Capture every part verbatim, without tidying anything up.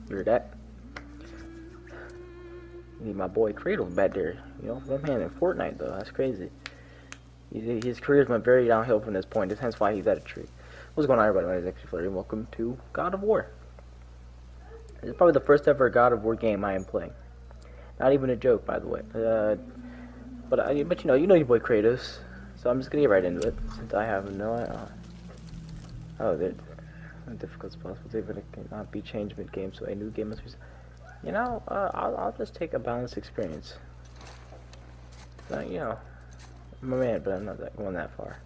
You heard that? Need my boy Cradle's back there. You know, that man in Fortnite though. That's crazy. He, his career's went very downhill from this point. Hence why he's at a tree. What's going on, everybody? My name is X Flurry, and welcome to God of War. This is probably the first ever God of War game I am playing. Not even a joke, by the way. Uh, but I, but you know, you know your boy Kratos. So I'm just gonna get right into it since I have no. Uh, oh, the difficult is possible. They cannot be changed mid game, so a new game must be. You know, uh, I'll, I'll just take a balanced experience. So, you know, I'm a man, but I'm not that, going that far.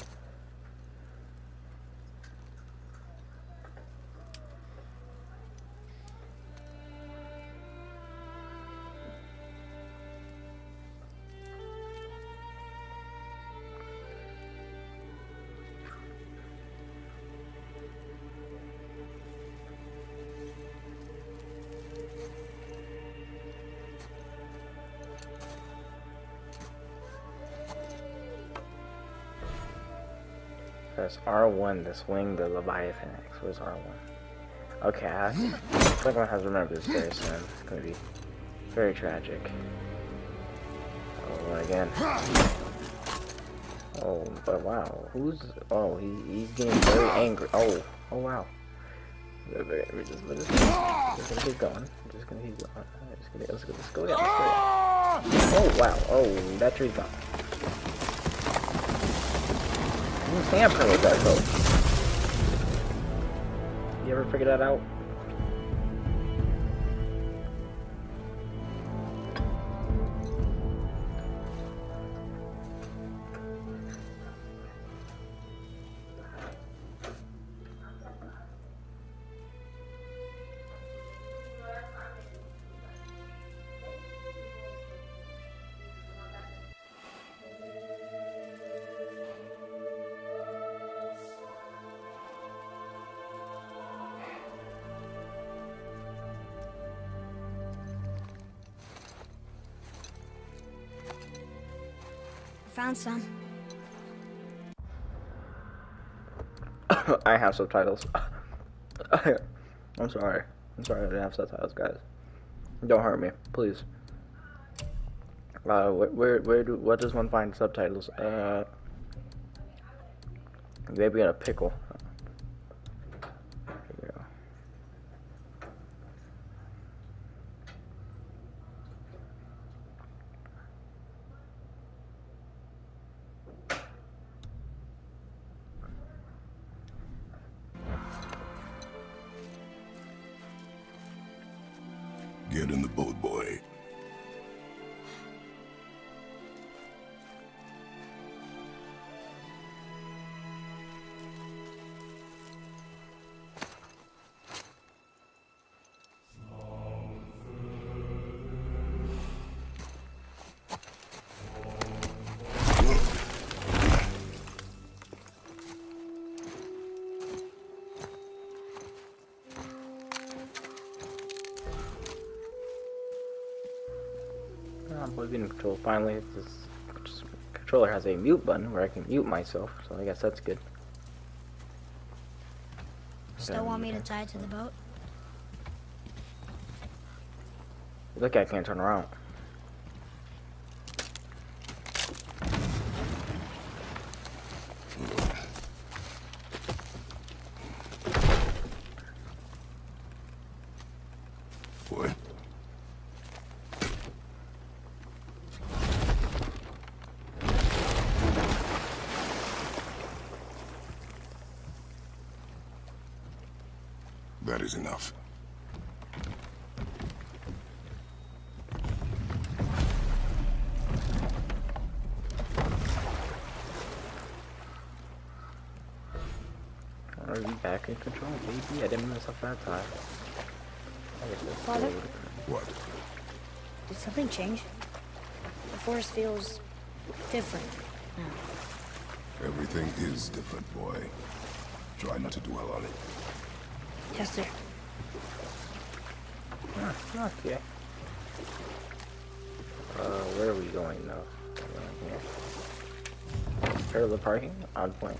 Press R one to swing the Leviathan X. Where's R one? Okay, I feel like I'm gonna have to remember this very soon. It's gonna be very tragic. Oh, again. Oh, but wow. Who's. Oh, he, he's getting very angry. Oh, oh wow. We're just, we're just, we're just gonna keep going. We're just gonna keep going. Just gonna, let's, go, let's go down. Let's go down. Oh, wow. Oh, that tree's gone. Stand for that though. You ever figure that out? Found some. I have subtitles. I'm sorry. I'm sorry I didn't have subtitles, guys. Don't hurt me, please. Uh, where, where, where do, what does one find subtitles? Uh, maybe in a pickle. Here we go. Get in the boat, boy. In control. Finally, this controller has a mute button where I can mute myself, so I guess that's good. Still want me to tie it to the boat? Look, I can't turn around. Boy. That is enough. Are we back in control, baby? I didn't mess up that time. Father? What? Did something change? The forest feels different now. Everything is different, boy. Try not to dwell on it. Yes, sir. Ah, okay. Uh, where are we going now? Here. Parallel parking? On point.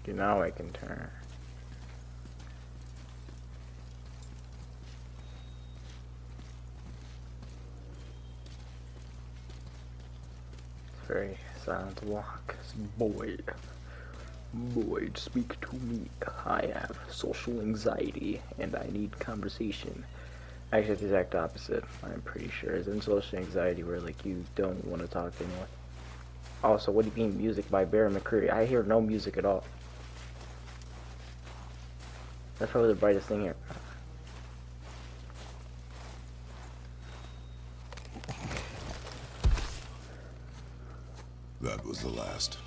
Okay, now I can turn. It's very silent walk. Boyd. Boyd, speak to me. I have social anxiety and I need conversation. Actually, it's the exact opposite. I'm pretty sure. It's in social anxiety where like you don't want to talk to anyone. Also, what do you mean music by Barry McCreary? I hear no music at all. That's probably the brightest thing here. That was the last.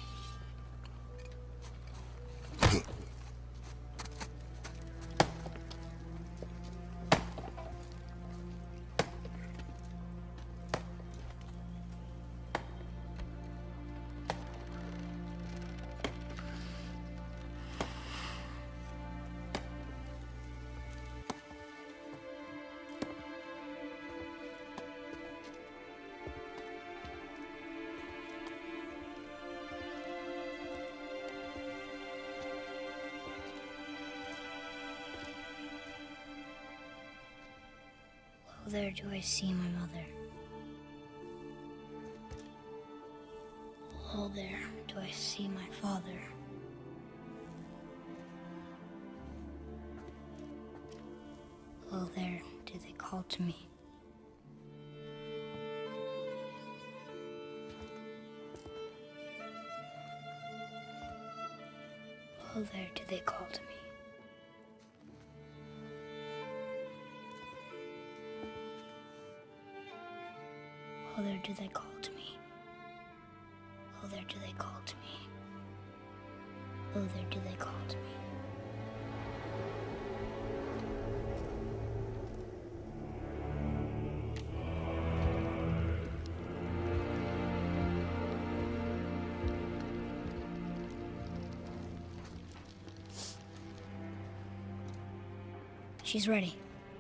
Oh, there do I see my mother. Oh, there do I see my father. Oh, there do they call to me. Oh, there do they call to me. Oh, there do they call to me. Oh, there do they call to me. Oh, there do they call to me. She's ready.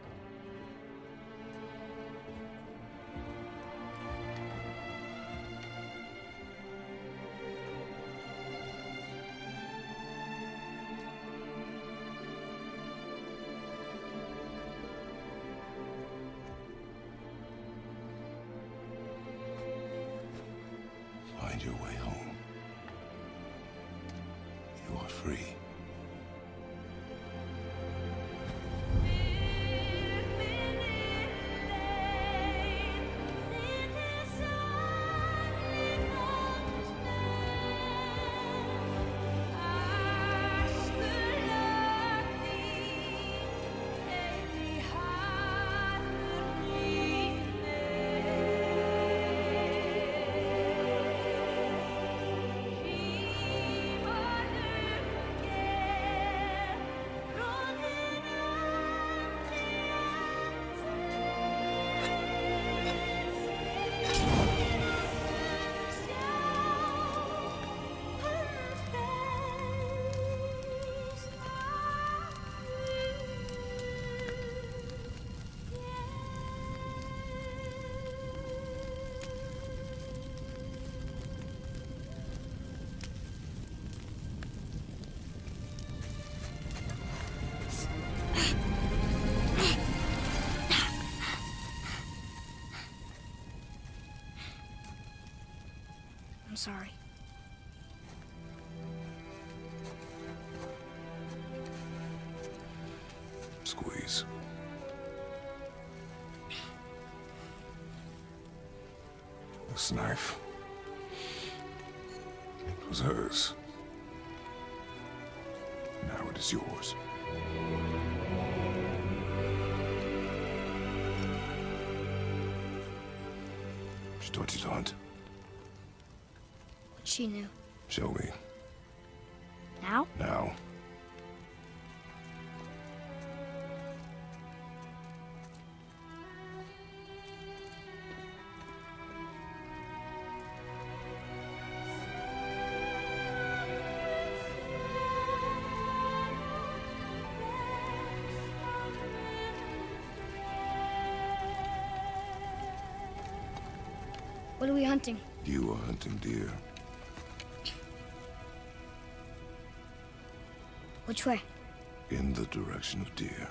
Find your way home. You are free. I'm sorry. Squeeze. This knife. It was hers. Now it is yours. She taught you to hunt. What she knew. Show me. Now? Now. What are we hunting? You are hunting deer. Which way? In the direction of deer.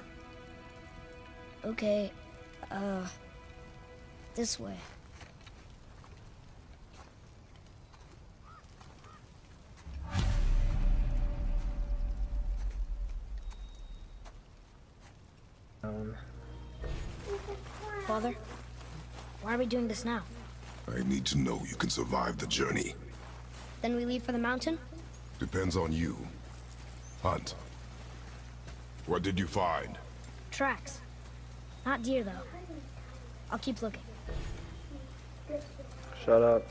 Okay, uh, this way. Um, Father, why are we doing this now? I need to know you can survive the journey. Then we leave for the mountain? Depends on you. Hunt. What did you find? Tracks. Not deer, though. I'll keep looking. shut up.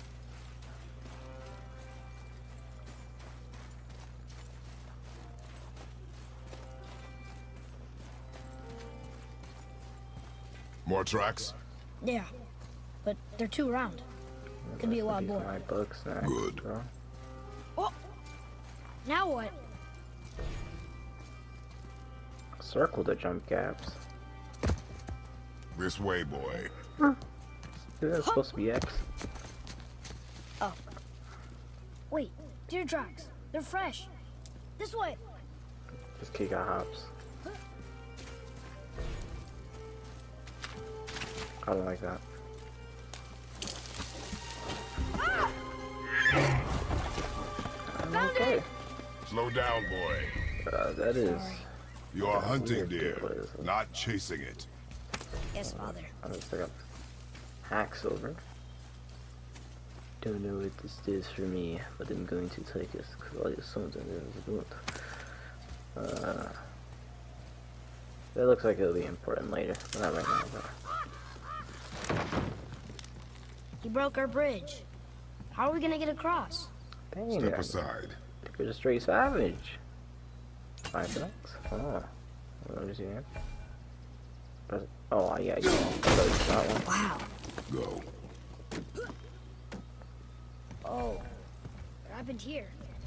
More tracks? Yeah, but they're too round. Could be a wild boar. My books next, Good. bro. Oh! Now what? Circle the jump gaps. This way, boy. Dude, that's supposed to be X. Oh. Wait, deer tracks. They're fresh. This way. This kid got hops. I don't like that. I'm okay. Slow down, boy. Uh, that is. You are hunting weird deer, deer, what is it? not chasing it. Yes, Father. I'm gonna pick up hack silver. Don't know what this does for me, but I'm going to take it because I just something is good. Uh, that looks like it'll be important later, but not right now. But He broke our bridge. How are we gonna get across? dang, Step I- aside. you're a straight savage. Five bucks? Oh, what is it? Press- Oh, yeah, yeah. That one. Wow. Go. Oh. What happened here?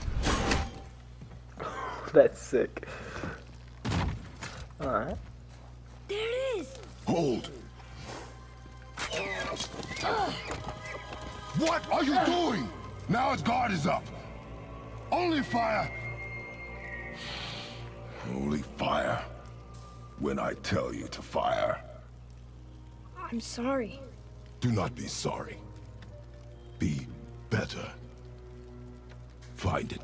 That's sick. Alright. There it is! Hold. What are you doing? Now its guard is up. Only fire. Only fire. When I tell you to fire. I'm sorry. Do not be sorry. Be better. Find it.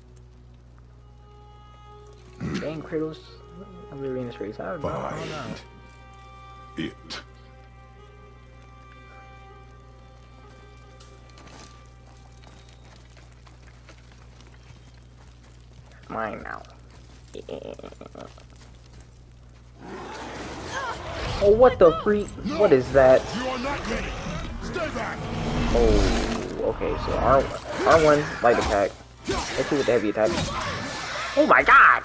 Dang, Kratos. I'm really in the straight savage. bro. Oh, no. Find it. Mine now. Yeah. Oh, what the freak? What is that? You are not ready. Stay back. Oh, okay, so R R1 light attack. R two with the heavy attack. Oh my god!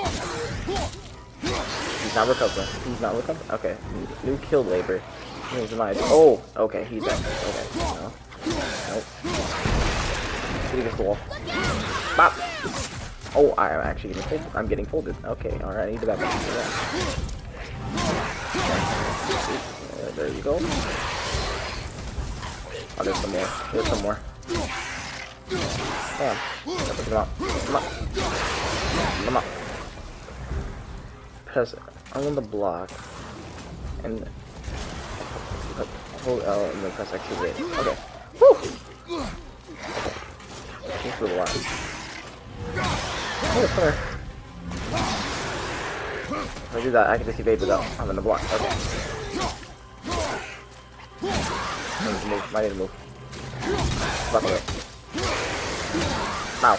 He's not recovering. He's not recovering. Okay, new kill labor. He's alive. Oh, okay, he's dead. Okay, no. Nope. Get against the wall. Bop! Oh, I'm actually getting folded. I'm getting folded. Okay, alright, I need to back up. Uh, there you go. Oh, there's some more. There's some more. Damn. Come on. Come on. Come on. Press I want the block. And hold L and then press activate. Okay. Woo! Okay. Thanks for the block. Oh, come here. If I do that, I can just evade without having the block. Okay. I need to move. I need to move. Block away. Ow.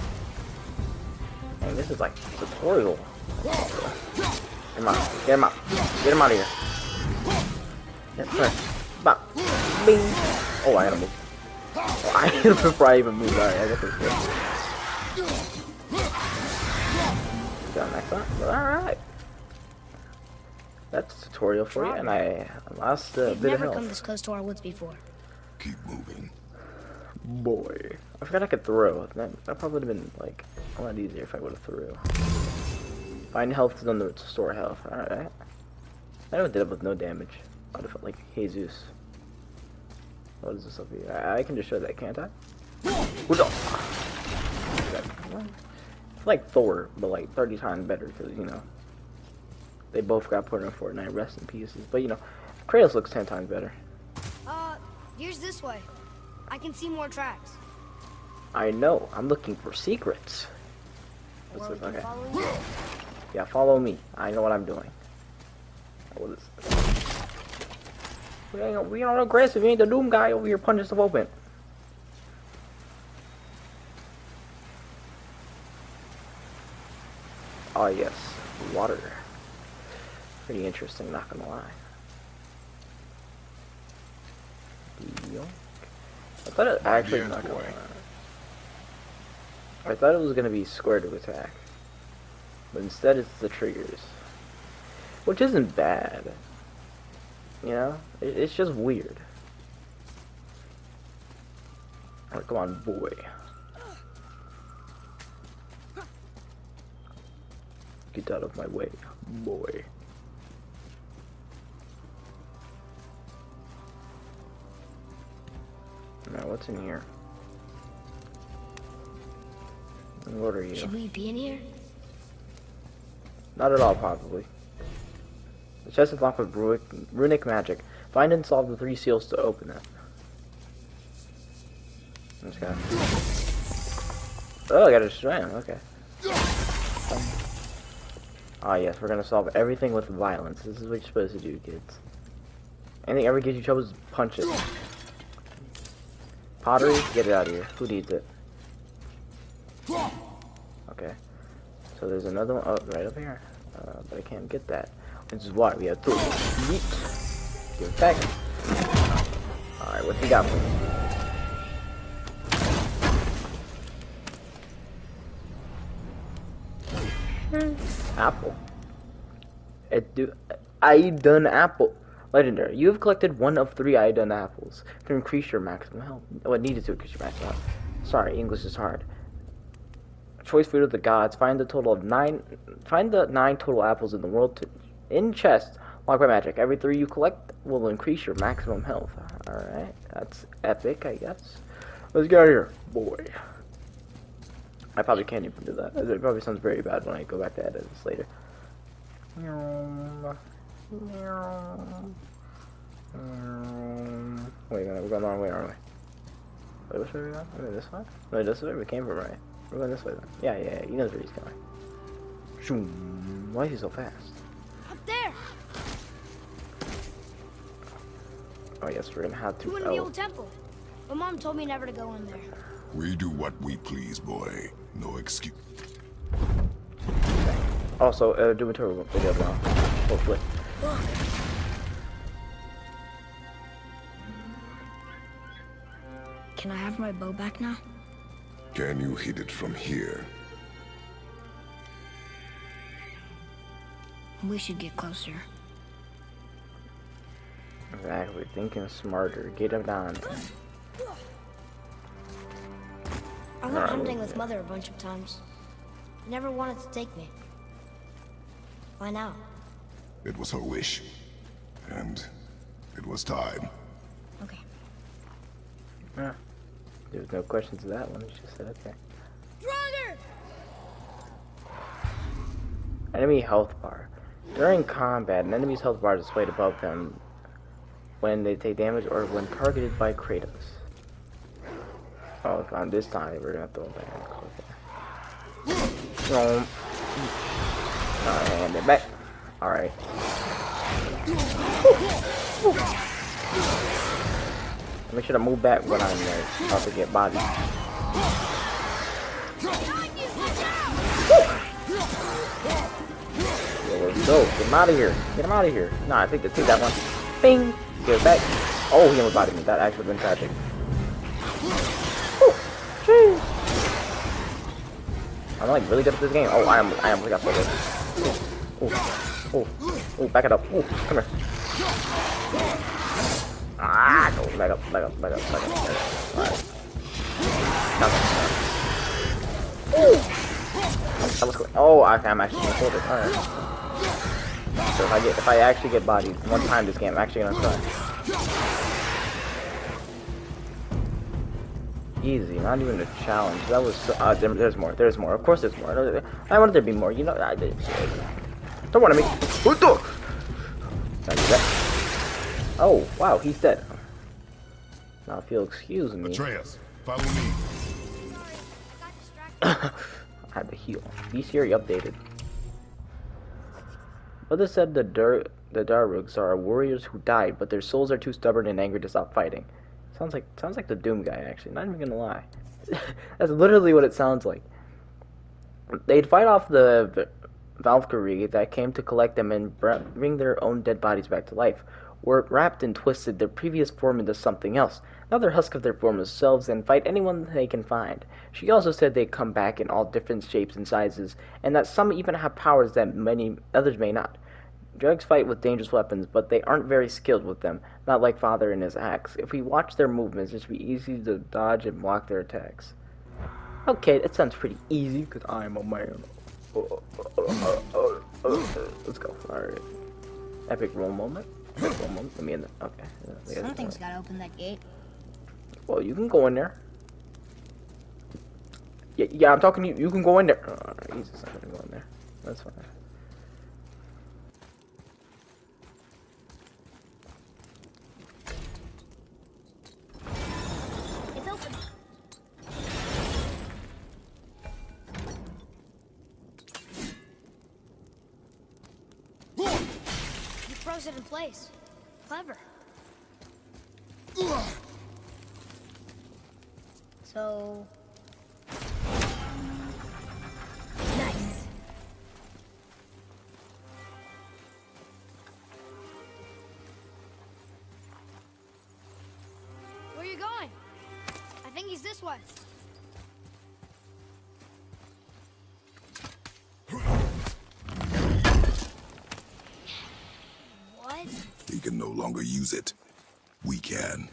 Dang, this is like tutorial. Get him out. Get him out. Get him out of here. Yes, sir. Bop. Bing. Oh, I gotta move. Oh, I hit him before I even moved. Alright, I guess it's good. Got next one. Alright. That's a tutorial for you, and I lost a We've bit of never health. come this close to our woods before. Keep moving. Boy. I forgot I could throw. That, that probably would have been, like, a lot easier if I would have threw. Find health to, to store health. Alright. I know it did it with no damage. I would have felt like Jesus. What is this up here? I, I can just show that, can't I? What the? like Thor, but like thirty times better because you know they both got put in Fortnite. Rest in pieces. But you know, Kratos looks ten times better. Uh, here's this way. I can see more tracks. I know. I'm looking for secrets. Or we What's can this? Okay. follow you. Yeah, follow me. I know what I'm doing. What is this? We ain't, we ain't aggressive. We ain't the Doom guy over here punching stuff open. Oh yes, water. Pretty interesting, not gonna lie. Yoink. I thought it actually not gonna lie. I thought it was gonna be square to attack, but instead it's the triggers, which isn't bad. You know, it, it's just weird. Alright, come on, boy. Get out of my way, boy. Now, what's in here? What are you? Should we be in here? Not at all, probably. The chest is locked with runic, runic magic. Find and solve the three seals to open it. Let's go. Oh, I got a strand. Okay. Ah, yes, we're gonna solve everything with violence. This is what you're supposed to do, kids. Anything ever gives you trouble, just punch it. Pottery, get it out of here. Who needs it? Okay. So there's another one, oh, right up here. Uh, but I can't get that. Which is why we have to yeet. Give it back. Alright, what you got for me? Apple. It do I done apple. Legendary. You have collected one of three I done apples to increase your maximum health. Oh, it needed to increase your maximum health. Sorry, English is hard. Choice food of the gods. Find the total of nine. Find the nine total apples in the world to, in chest. Locked by magic. Every three you collect will increase your maximum health. All right, that's epic, I guess. Let's get out of here, boy. I probably can't even do that. It probably sounds very bad when I go back to edit this later. Wait, we're going the wrong way, aren't we? Wait, which way are we going? Wait, this way? Wait, this way? We came from right. We're going this way then. Yeah, yeah, yeah. He knows where he's going. Shoom. Why is he so fast? Up there. Oh yes, we're gonna have to. You in oh. the old temple. My mom told me never to go in there. We do what we please, boy. No excuse. Also, uh, do a turbo video now. Hopefully. Look. Can I have my bow back now? Can you hit it from here? We should get closer. Exactly. Thinking smarter. Get him down. I went hunting with Mother a bunch of times. She never wanted to take me. Why now? It was her wish. And it was time. Okay. Yeah. There's no questions to that one. She just said okay. Brother! Enemy health bar. During combat, an enemy's health bar is displayed above them when they take damage or when targeted by Kratos. Oh, fine. This time we're gonna throw it back. Okay. Alright, hand it back. Alright. Make sure to move back when I'm there. About to get bodied. Yo, let's go. Get him out of here. Get him out of here. Nah, I think they take that one. Bing! Get it back. Oh, he almost bodied me. That actually would have been tragic. Jeez. I'm like really good at this game. Oh, I am. I am. We got this. Oh, oh, oh, back it up. Oh, come here. Ah, go back up, back up, back up, back up. Back up. All right. Oh, that was quick. Oh, okay, I'm actually gonna hold it. All right. So if I get, if I actually get bodied one time this game, I'm actually gonna start. easy. Not even a challenge. That was. So, uh, there, there's more. There's more. Of course, there's more. I wanted there to be more. You know, I did. Don't want to make. What the? Can I do that? Oh, wow, he's dead. Now, if you'll excuse me. Atreus, follow me. I had to heal. B Siri updated. Others said the Dur the Darugs are warriors who died, but their souls are too stubborn and angry to stop fighting. Sounds like sounds like the Doom guy, actually. Not even gonna lie. That's literally what it sounds like. They'd fight off the Valkyrie that came to collect them and bring their own dead bodies back to life, or wrapped and twisted their previous form into something else. Now they're husk of their former selves and fight anyone they can find. She also said they come back in all different shapes and sizes, and that some even have powers that many others may not. Drugs fight with dangerous weapons, but they aren't very skilled with them, not like Father and his axe. If we watch their movements, it should be easy to dodge and block their attacks. Okay, that sounds pretty easy, because I'm a man. Uh, uh, uh, uh, uh, let's go. Alright. Epic roll moment. Epic roll moment. Let me in there. Okay. Yeah, Something's gotta open that gate. Well, you can go in there. Yeah, yeah, I'm talking to you. You can go in there. Uh, he's just not gonna go in there. That's fine. It's open. You froze it in place. Clever. So... nice. Where are you going? I think he's this way. What? He can no longer use it. We can.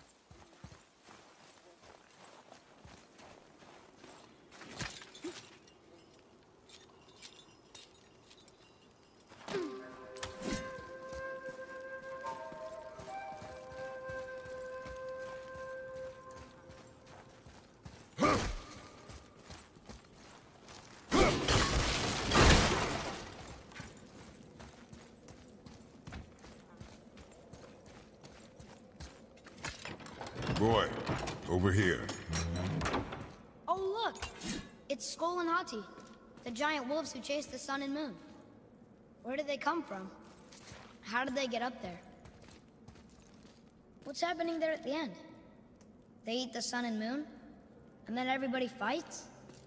Boy, over here. Oh, look! It's Skull and Hati, the giant wolves who chase the sun and moon. Where did they come from? How did they get up there? What's happening there at the end? They eat the sun and moon? And then everybody fights?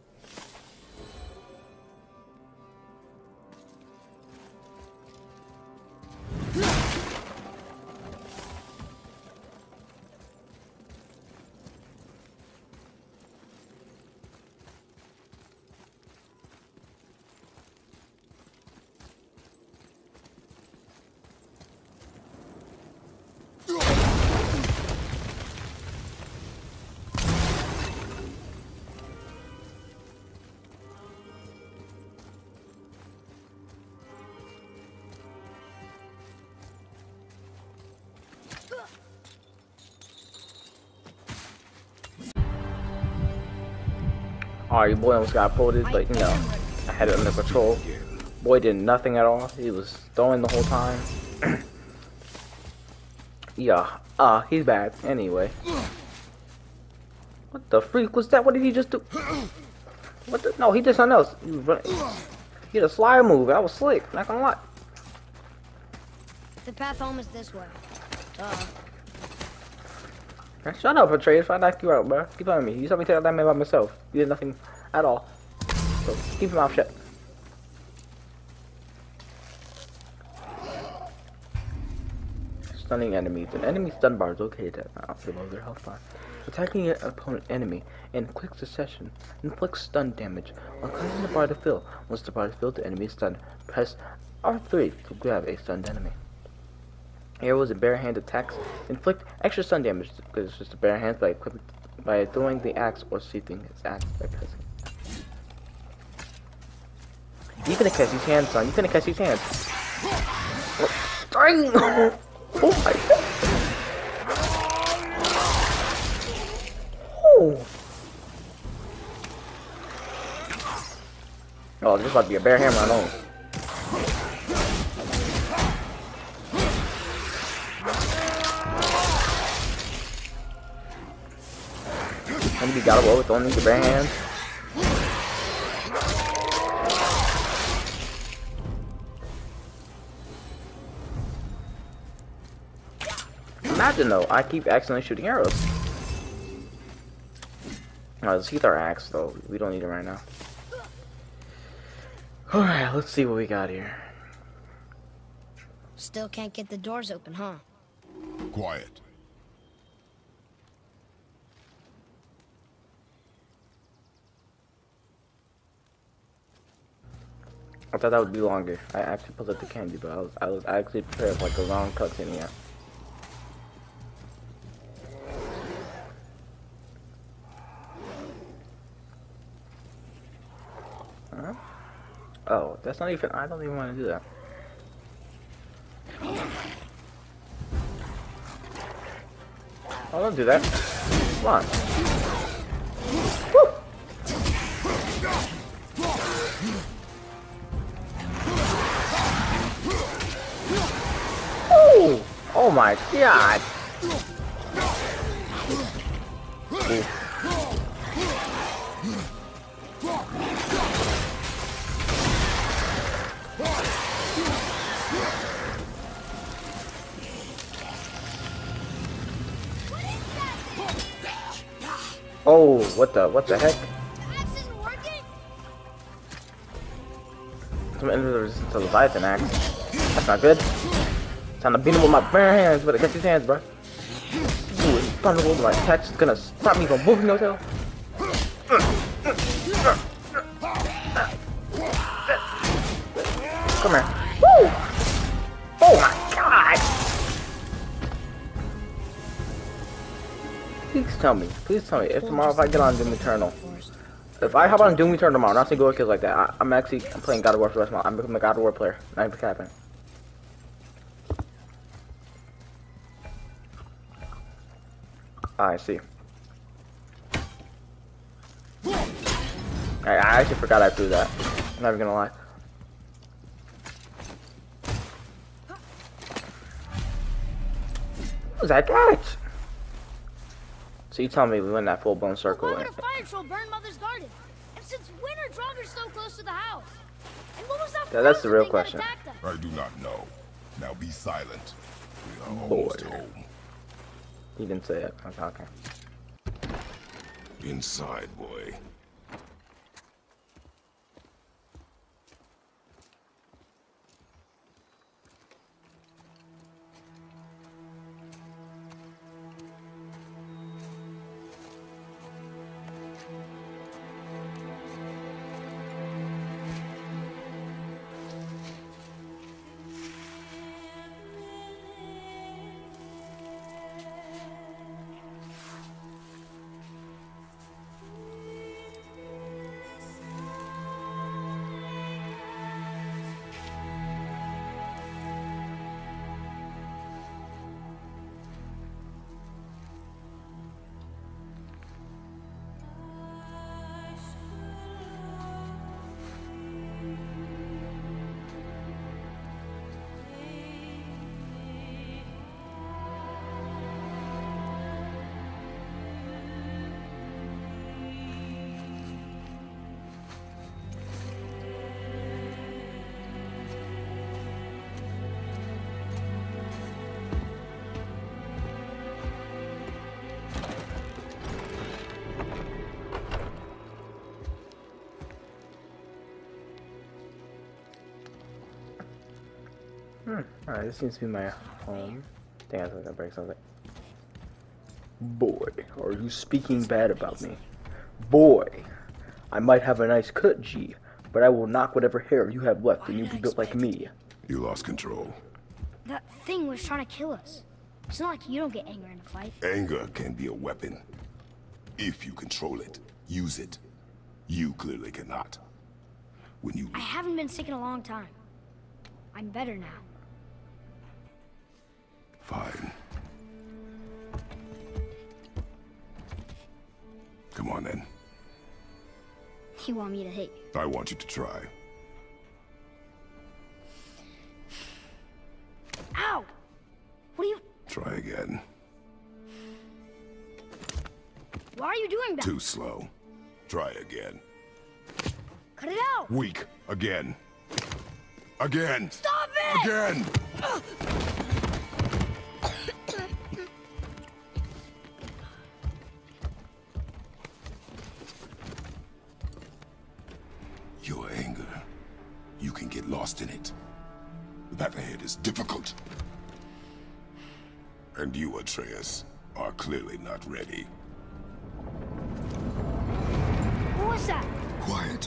Alright, boy almost got pulled, but you know, I had it under control. Boy did nothing at all. He was throwing the whole time. Yeah, uh, he's bad. Anyway. What the freak was that? What did he just do? What the? No, he did something else. He was running. He did a slide move. That was slick. Not gonna lie. The path home is this way. Duh. Man, shut up, Atreus. I knocked you out, bro. Keep on me. You saw me take out that man by myself. You did nothing at all. So keep your mouth shut. Stunning enemies. An enemy stun bar is located at uh, below their health bar. Attacking an opponent enemy in quick succession inflicts stun damage while causing the bar to fill. Once the bar is filled, the enemy is stunned. Press R three to grab a stunned enemy. Arrows and bare hand attacks inflict extra stun damage because it's just a bare hand by equipping, by throwing the axe or sheathing his axe by pressing. You finna catch these hands, son. You finna catch these hands. Dang! Oh my god! No! Oh, this is about to be a bear hammer alone. And he got away with only the bare hands. Imagine though, I keep accidentally shooting arrows. Alright, let's get our axe though. We don't need it right now. Alright, let's see what we got here. Still can't get the doors open, huh? Quiet. I thought that would be longer. I actually pulled up the candy, but I was I was actually prepared for like a long cutscene here. Huh? Oh, that's not even. I don't even want to do that. Oh, don't do that. Come on. Woo! Oh! Oh my God! Ooh. Oh, what the, what the heck? The axe isn't working? Some end of the resistance to Leviathan axe. That's not good. Time to beat him with my bare hands, but against his hands, bro. Ooh, thunderbolt, my attack is gonna stop me from moving no tail. Come here. Woo! Oh my God! Please tell me, please tell me, if tomorrow if I get on Doom Eternal, if I hop on Doom Eternal tomorrow, not saying go kills like that, I, I'm actually I'm playing God of War for the rest of my I'm becoming a God of War player. Not even capping. I see. I, I actually forgot I threw that. I'm not even gonna lie. What was that catch? So you tell me we went that full blown circle. Why would a fire troll burn Mother's garden? And since when are Draugrs so close to the house? And what was that? Yeah, that's the real thing question. that attacked us? I do not know. Now be silent. We are Boy. almost home. He didn't say it. Okay, okay. Inside, boy. Hmm. Alright, this seems to be my home. I think I was gonna break something. Boy, are you speaking bad about me? Boy, I might have a nice cut, G, but I will knock whatever hair you have left and you be built like me. You lost control. That thing was trying to kill us. It's not like you don't get angry in a fight. Anger can be a weapon. If you control it, use it. You clearly cannot. When you... I haven't been sick in a long time. I'm better now. Fine. Come on then. You want me to hit you? I want you to try. Ow! What are you... Try again. Why are you doing that? Too slow. Try again. Cut it out! Weak. Again. Again. Stop it! Again! Your anger. You can get lost in it. The path ahead is difficult. And you, Atreus, are clearly not ready. Who was that? Quiet.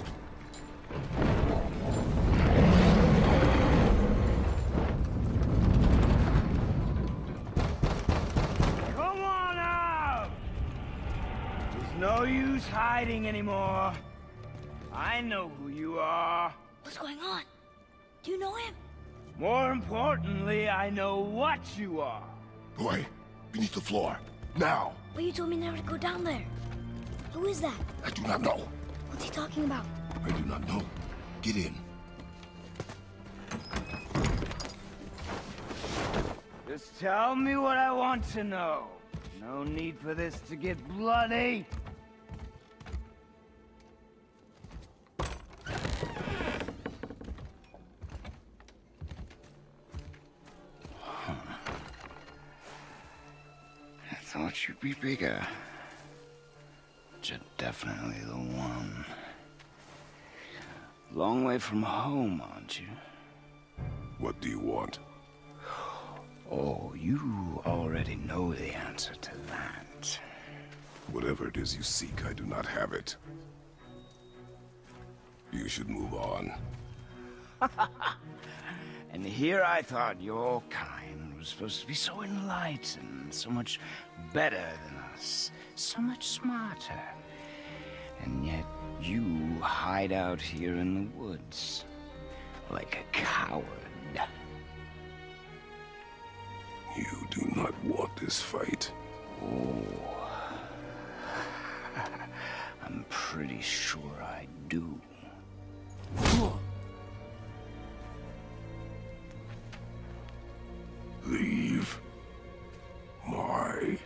Come on out! There's no use hiding anymore. I know who you are. What's going on? Do you know him? More importantly, I know what you are. Boy, beneath the floor. Now! But you told me never to go down there. Who is that? I do not know. What's he talking about? I do not know. Get in. Just tell me what I want to know. No need for this to get bloody. I thought you'd be bigger. But you're definitely the one. Long way from home, aren't you? What do you want? Oh, you already know the answer to that. Whatever it is you seek, I do not have it. You should move on. And here I thought your kind was supposed to be so enlightened, so much better than us, so much smarter. And yet you hide out here in the woods, like a coward. You do not want this fight. Oh, I'm pretty sure I do. Leave my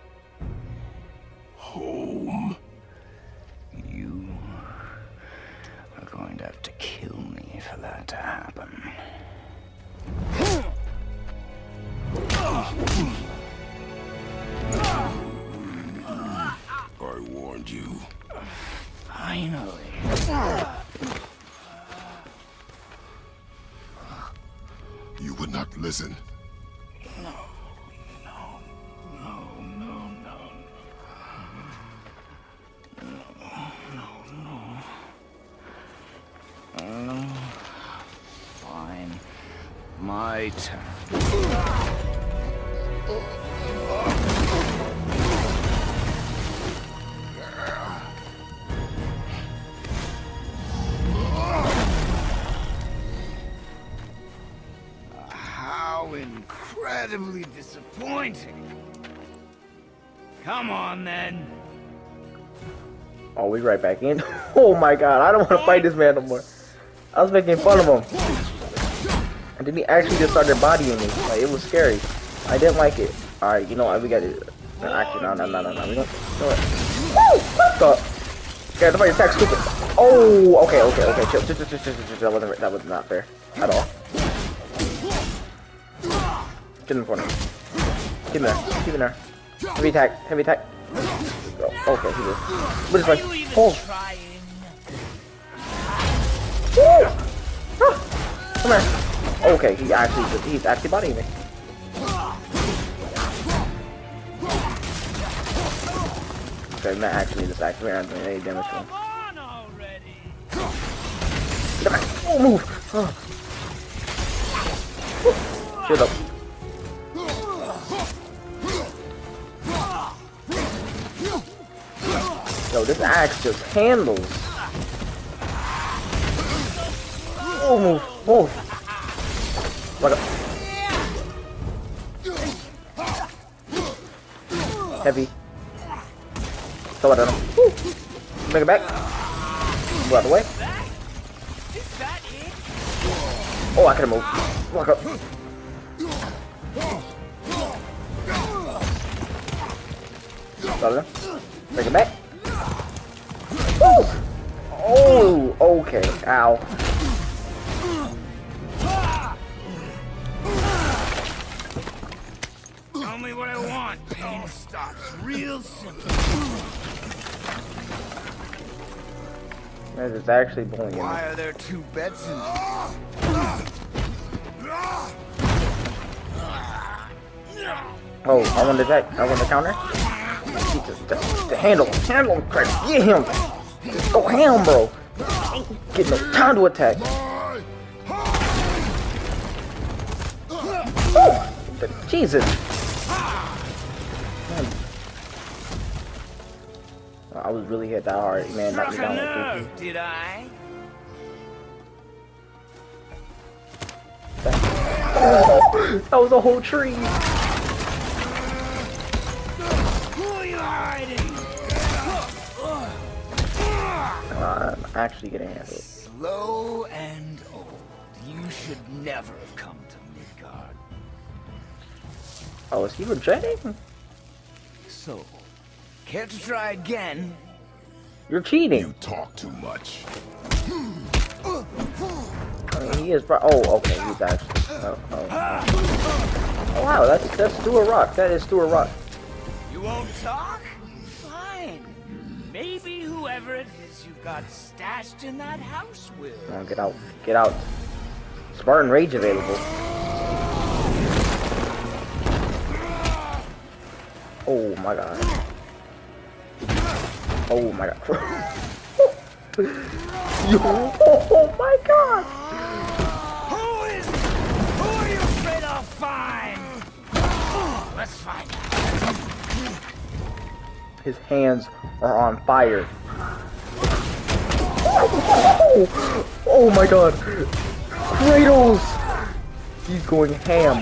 home. You are going to have to kill me for that to happen. I warned you. Finally. You would not listen. No, no, no, no, no. No, no, no. Uh, fine. My turn. How incredibly disappointing. Come on, then. Oh, we right back in. Oh my god, I don't want to fight this man no more. I was making fun of him. And then he actually just started bodying me. Like, it was scary. I didn't like it. Alright, you know what? We got it. Actually, no, no, no, no, no. We don't do it. Woo! What the? Yeah, nobody attack stupid. Oh, okay, okay, okay. Chill, chill, chill, chill, chill, chill. That wasn't, that was not fair at all. Get in the corner. Keep in there. Keep in there. Heavy attack. Heavy attack. Oh, okay, he did. What is my oh. Woo! Ah, come here. Okay, he actually he's actually bodying me. Okay, not actually this actually not doing any damage to him. Oh, move! Oh. Shield up. Yo, this axe just handles. Oh, move, move. What up? Heavy. Throw it at him. Woo. Bring it back. Move out of the way. Oh, I can move. Walk up. Got it. Bring it back. Woo! Oh, okay. Ow. Tell me what I want. Pain stops real simple. That is actually bullying me. Why are there two beds in here? Oh, I want to attack. I want to counter. Jesus, the, the handle, handle him, Craig. Get him. Just go ham, bro. Ain't getting no time to attack. Oh, Jesus. Man. I was really hit that hard, man. Knocked me down like nerve, did I? Oh, that was a whole tree. Who are you hiding? Uh, I'm actually getting handled. Slow and old. You should never have come to Midgard. Oh, is he regretting? So, care to try again? You're cheating. You talk too much. I mean, he is. Bro oh, okay. He's actually. Oh, oh. Oh, wow. That's that's Stuart Rock. That is Stuart Rock. You won't talk? Fine. Maybe whoever it is you've got stashed in that house will. Come on, get out. Get out. Spartan Rage available. Oh my god. Oh my god. Yo, oh my god. Who is Who are you afraid I'll find? Let's find out. His hands are on fire. Oh, oh my god. Kratos. He's going ham.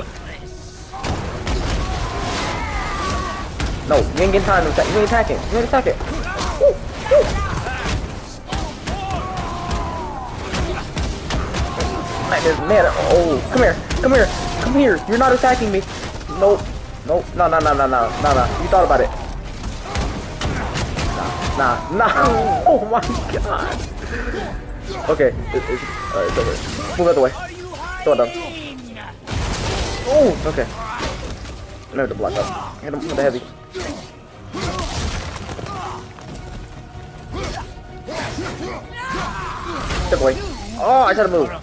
No, you ain't getting time to attack. You ain't attacking. You ain't attacking. Woo, woo. Man, this man. Oh, come here. Come here. Come here. You're not attacking me. Nope. Nope. No, no, no, no, no, no, no. You thought about it. Nah, nah, nah. Oh my god. Okay. It, it's, alright, it's over. Move out the way. Throw it down. Oh, okay. I know to block up. Hit him with the heavy. Step away. Oh, I tried to move.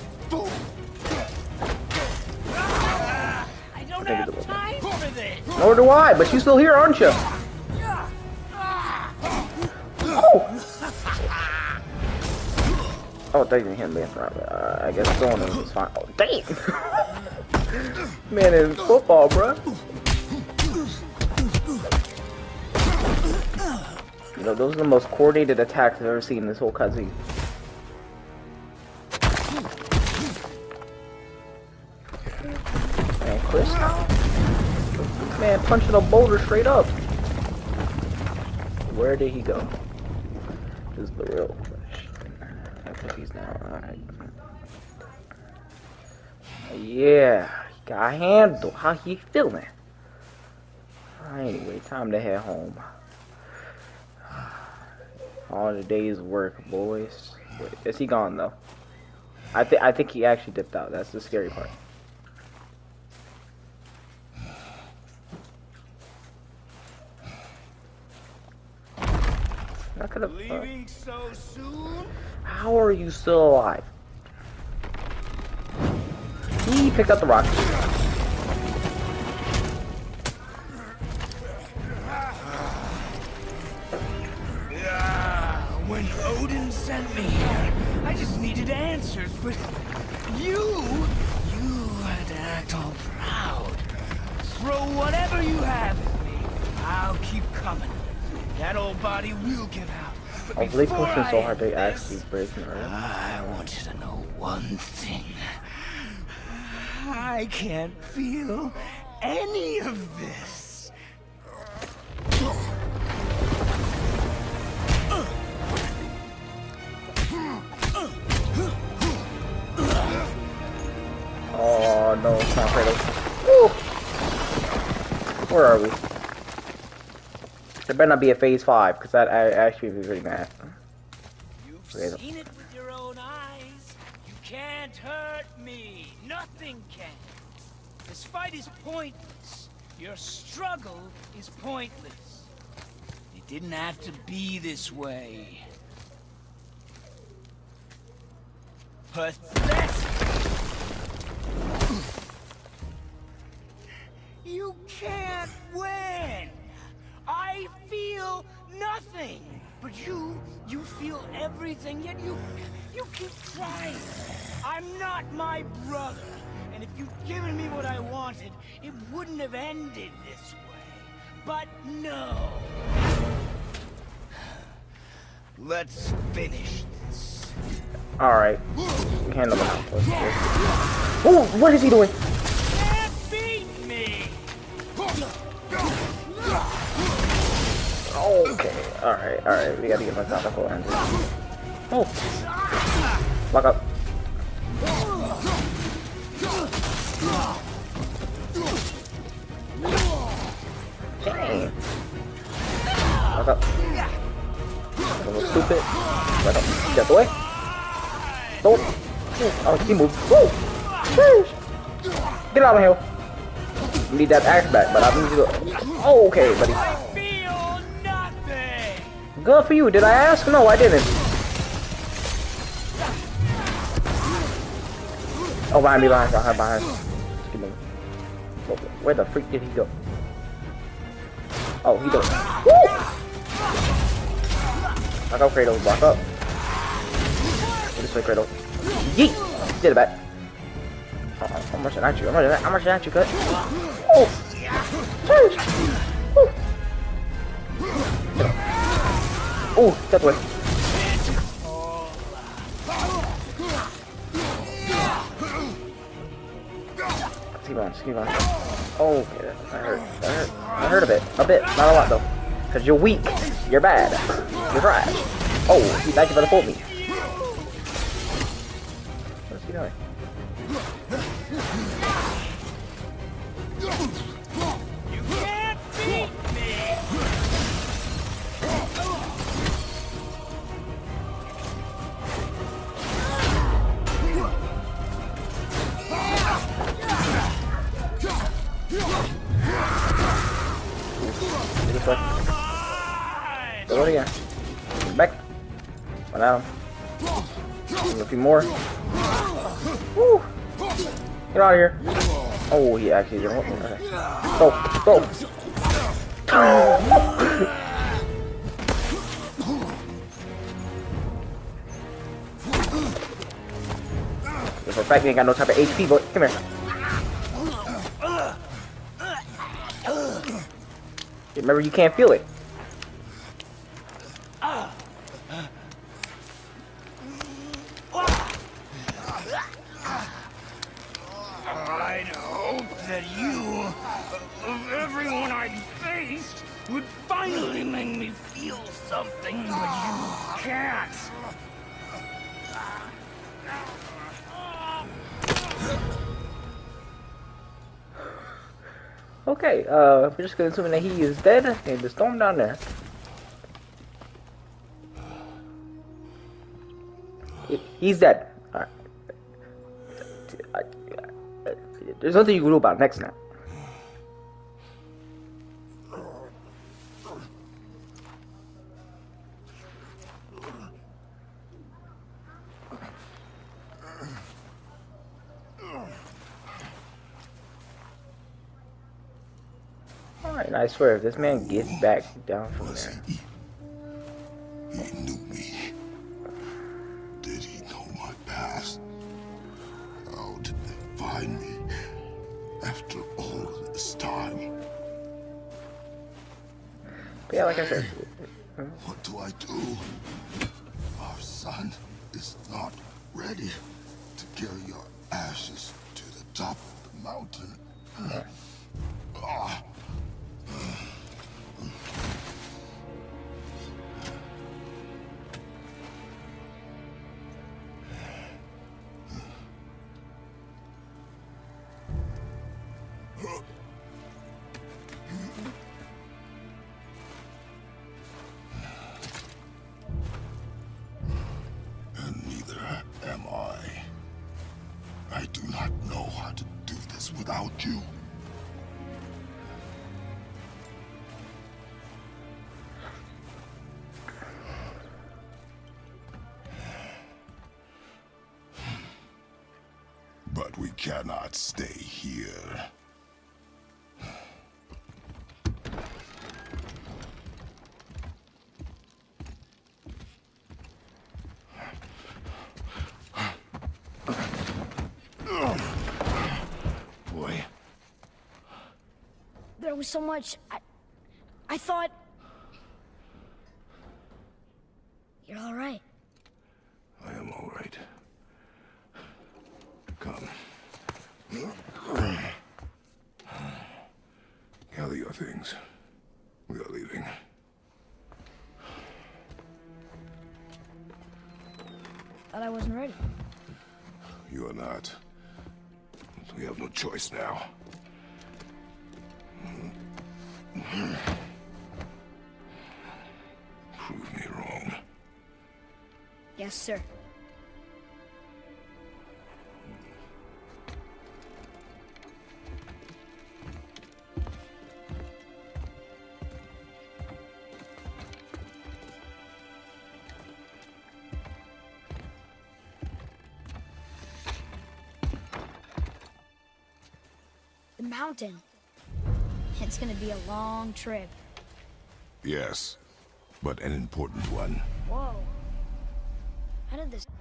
I don't have time for this. Nor do I, but you still here, aren't you? Oh! Oh, they didn't hit me. Uh, I guess throwing him is fine. Oh, damn! Man, it's football, bro. You know, those are the most coordinated attacks I've ever seen in this whole cutscene. Man, Chris, man, punching a boulder straight up. Where did he go? This is the real question. I think he's now. Alright. Yeah, he got handled. How he feeling? Anyway, time to head home. All the day's work, boys. Wait, is he gone though? I think I think he actually dipped out. That's the scary part. Not gonna, uh, Leaving so soon? how are you still alive? He picked up the rock. Yeah, when Odin sent me here, I just needed answers, but you, you had to act all proud. Throw whatever you have at me. I'll keep coming. That old body will give out. But Oh, they before pushing so I hard they end actually this, breaking her. I want you to know one thing. I can't feel any of this. Where are we? There better not be a phase five, because that I actually be pretty mad. You've Okay, seen it with your own eyes. You can't hurt me. Nothing can. This fight is pointless. Your struggle is pointless. It didn't have to be this way. Pathetic! You can't win! I feel nothing! But you, you feel everything, yet you, you keep trying. I'm not my brother, and if you'd given me what I wanted, it wouldn't have ended this way. But no! Let's finish this. Alright. Handle him. Oh, what is he doing? Can't beat me! Okay, alright, alright. We gotta get my top of hands. Oh! Lock up. Dang! Lock up. A little stupid. Right up. Get out the way. Don't. Oh, he moved. Woo! Sheesh. Get out of here. You need that axe back, but I need you to. Oh, okay, buddy. I feel nothing! Good for you. Did I ask? No, I didn't. Oh, behind me, behind, behind, behind. Excuse me. Oh, where the freak did he go? Oh, he goes. Woo! Back up, Kratos. Back up. This way, Kratos. Yeet! Did it back. Oh, I'm rushing at you. I'm rushing at, I'm rushing at you, cut. Oh! Oh, that way. Keep on, keep on. Oh, okay, that hurt. That hurt. That hurt a bit. A bit. Not a lot, though. Because you're weak. You're bad. You're trash. Oh, he thank you for the pull me. What's he doing? You can't beat me! This way. Go it again. Back. One out. A few more. Woo! Get out of here. Oh, he actually didn't want me. Okay. Go, go. For a fact, you ain't got no type of H P, but come here. Remember, you can't feel it. I'd hope that you, of everyone I'd faced, would finally make me feel something, but you can't. Okay, uh, we're just gonna assume that he is dead and the storm down there. He, he's dead. Alright. There's nothing you can do about it next now. Alright, and I swear, if this man gets back down from Was there. he? He knew me. Did he know my past? How did they find me after all this time? But yeah, like I said. What do I do? Our son is not ready to carry your ashes to the top of the mountain. Ah. cannot stay here. Boy. There was so much. I, I thought. You're all right. I am all right. Come. Gather your things. We are leaving. Thought I wasn't ready. You are not. We have no choice now. Prove me wrong. Yes, sir. The mountain. It's gonna be a long trip. Yes, but an important one. Whoa. How did this...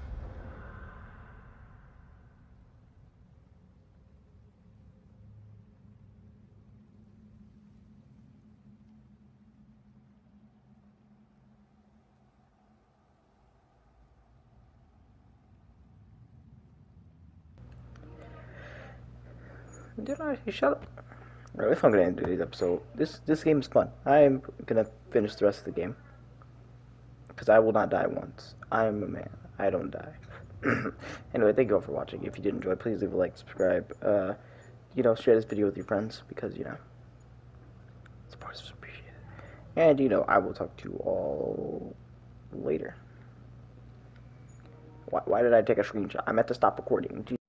Did I? You shut up. Alright, if I'm gonna end today's episode, this this game is fun. I'm gonna finish the rest of the game because I will not die once. I'm a man. I don't die. Anyway, thank you all for watching. If you did enjoy, please leave a like, subscribe. Uh, you know, share this video with your friends because you know, support is appreciated. And you know, I will talk to you all later. Why, why did I take a screenshot? I meant to stop recording.